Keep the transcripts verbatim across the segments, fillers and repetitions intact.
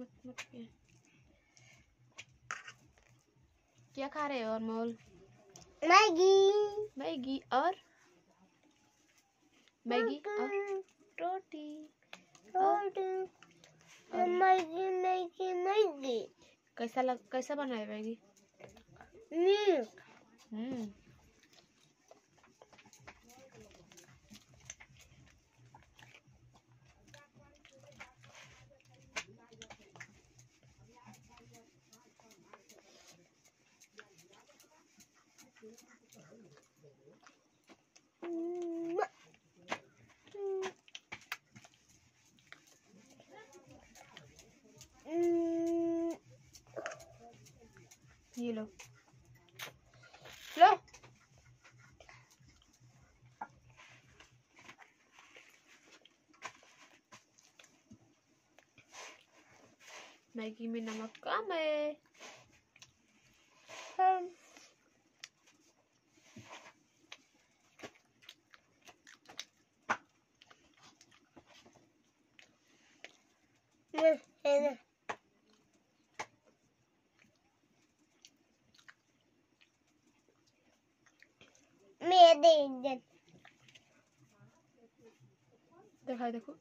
मत मत क्या खा रहे हो अनमोल? मैगी। मैगी और मैगी और रोटी रोटी। Maggi Maggi Maggi. कैसा लग कैसा बना है मैगी? हम्म ये लो लो। मैगी में नमक कम है। हम मैं दे दे देखो देखो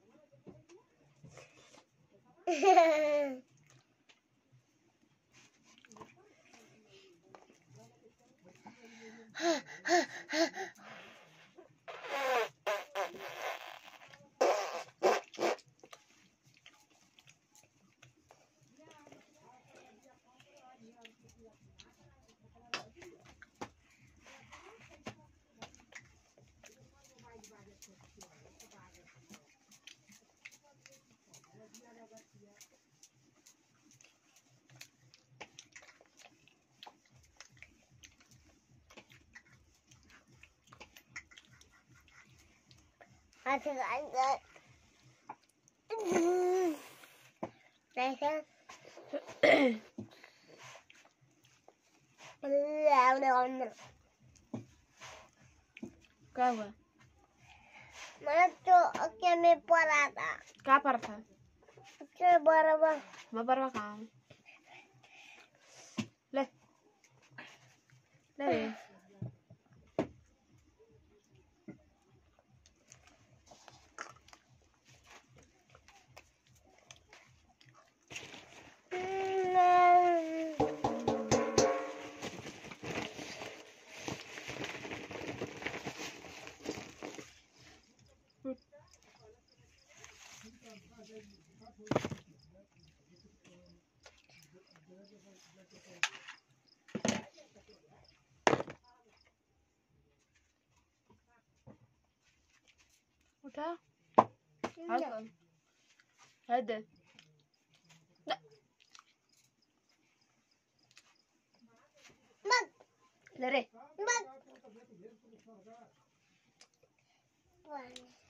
अच्छा कैसा क्या हुआ? मैं तो क्या में पढ़ा था। क्या पढ़ा था? क्या बराबर मैं बरवा कहाँ ले ले उठा هذا لا لا ري